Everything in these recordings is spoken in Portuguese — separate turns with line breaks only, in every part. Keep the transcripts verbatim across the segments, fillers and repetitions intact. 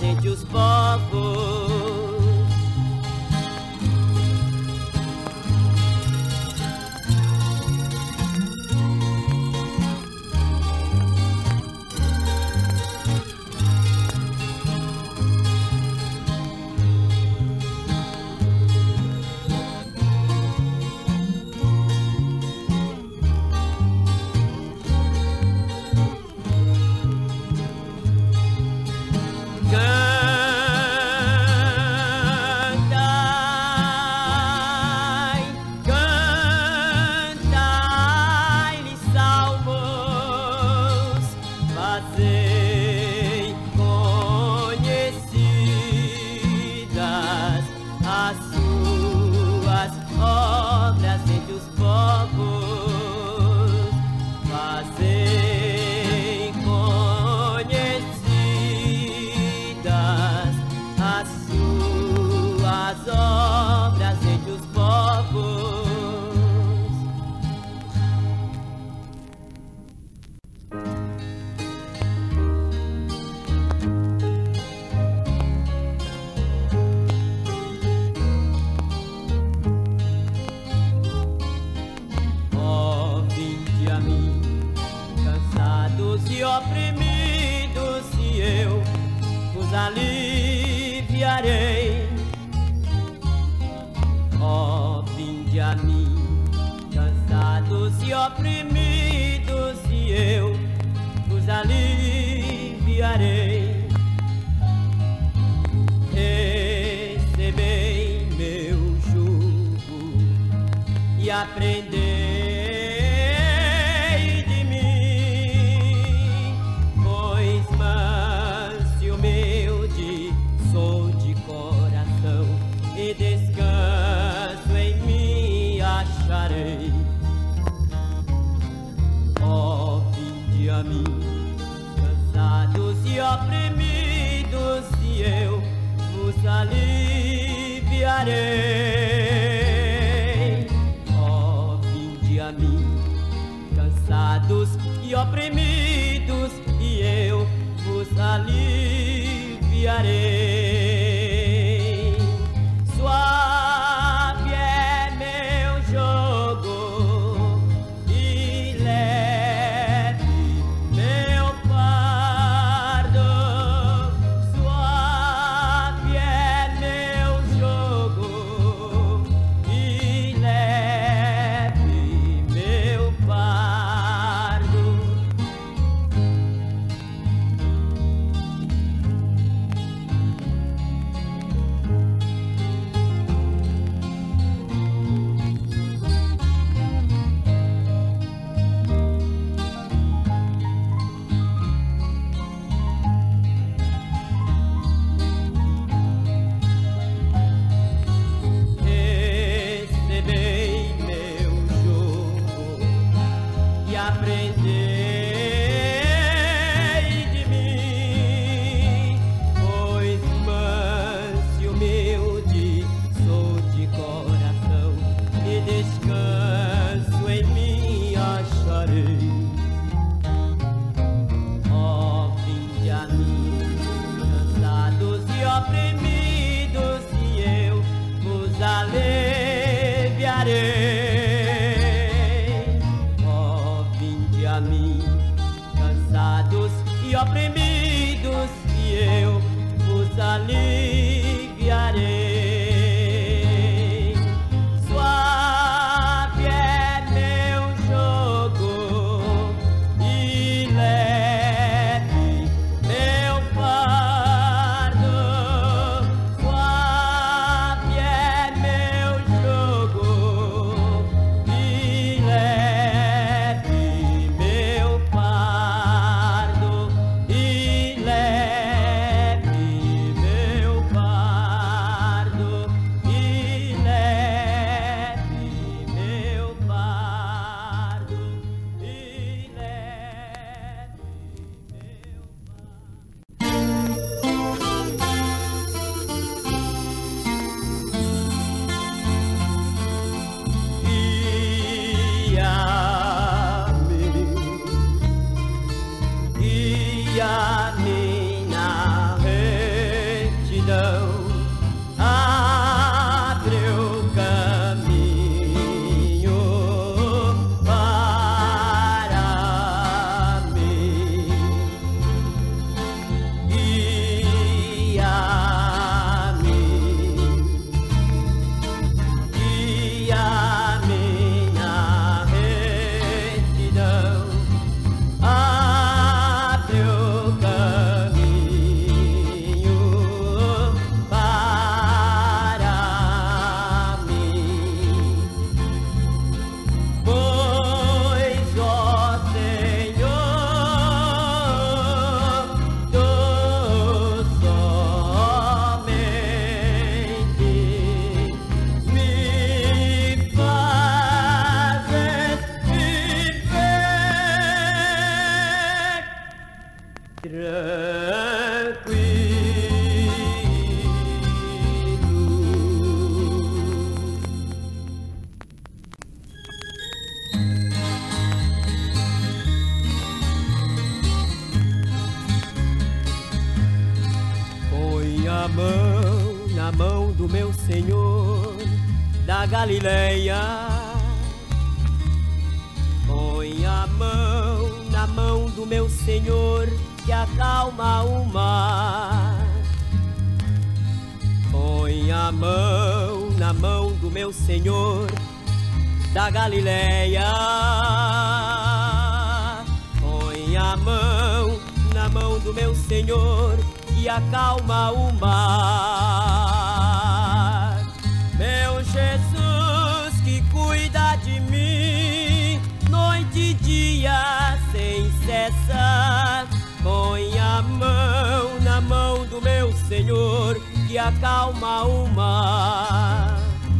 entre os povos. E oprimidos, e eu vos aliviarei. Ó, vinde a mim, cansados e oprimidos, e eu vos aliviarei. Recebei meu jugo e aprendei a mim, cansados e oprimidos, e eu vos aliviarei. Ó, vinde a mim, cansados e oprimidos, e eu vos aliviarei. Suave é meu jugo e leve meu fardo. Suave é meu jugo e leve meu fardo. mão na mão do meu Senhor da Galileia. Põe a mão na mão do meu Senhor que acalma o mar. Põe a mão na mão do meu Senhor da Galileia. Põe a mão na mão do meu Senhor que acalma o mar. Meu Jesus que cuida de mim noite e dia sem cessar. Põe a mão na mão do meu Senhor que acalma o mar.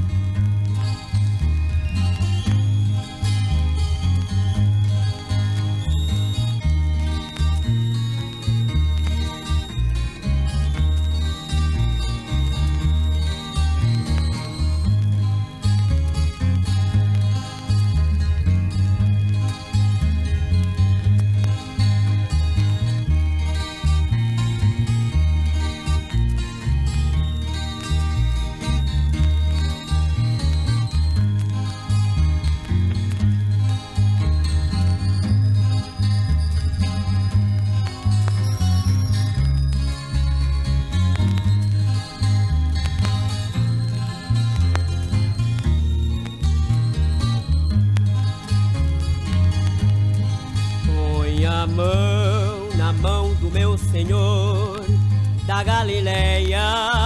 A mão na mão do meu Senhor da Galileia.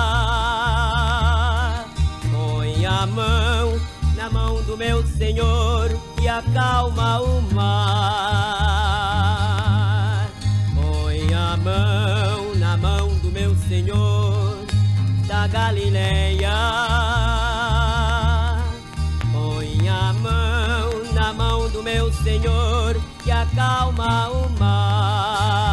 Põe a mão na mão do meu Senhor que acalma o mar. Põe a mão na mão do meu Senhor da Galileia. Põe a mão na mão do meu Senhor que acalma o mar.